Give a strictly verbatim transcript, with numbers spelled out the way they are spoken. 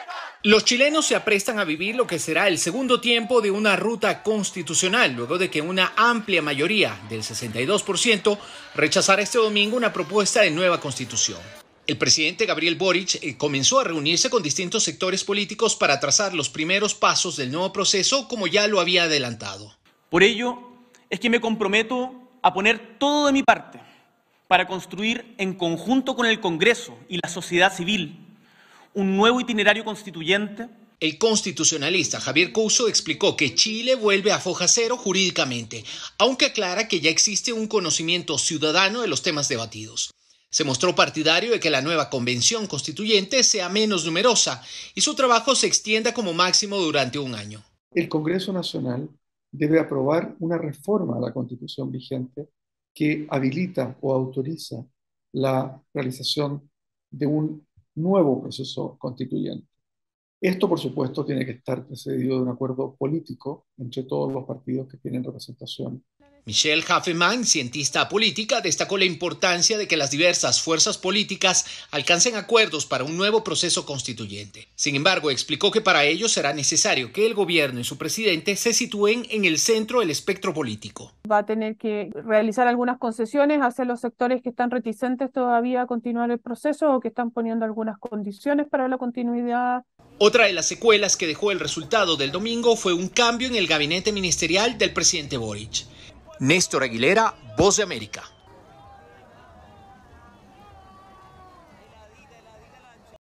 Los chilenos se aprestan a vivir lo que será el segundo tiempo de una ruta constitucional, luego de que una amplia mayoría del sesenta y dos por ciento rechazara este domingo una propuesta de nueva constitución. El presidente Gabriel Boric comenzó a reunirse con distintos sectores políticos para trazar los primeros pasos del nuevo proceso, como ya lo había adelantado. Por ello, es que me comprometo a poner todo de mi parte para construir en conjunto con el Congreso y la sociedad civil un nuevo itinerario constituyente. El constitucionalista Javier Couso explicó que Chile vuelve a foja cero jurídicamente, aunque aclara que ya existe un conocimiento ciudadano de los temas debatidos. Se mostró partidario de que la nueva convención constituyente sea menos numerosa y su trabajo se extienda como máximo durante un año. El Congreso Nacional debe aprobar una reforma a la Constitución vigente que habilita o autoriza la realización de un nuevo proceso constituyente. Esto, por supuesto, tiene que estar precedido de un acuerdo político entre todos los partidos que tienen representación. Michelle Haffemann, cientista política, destacó la importancia de que las diversas fuerzas políticas alcancen acuerdos para un nuevo proceso constituyente. Sin embargo, explicó que para ello será necesario que el gobierno y su presidente se sitúen en el centro del espectro político. Va a tener que realizar algunas concesiones hacia los sectores que están reticentes todavía a continuar el proceso o que están poniendo algunas condiciones para la continuidad. Otra de las secuelas que dejó el resultado del domingo fue un cambio en el gabinete ministerial del presidente Boric. Néstor Aguilera, Voz de América.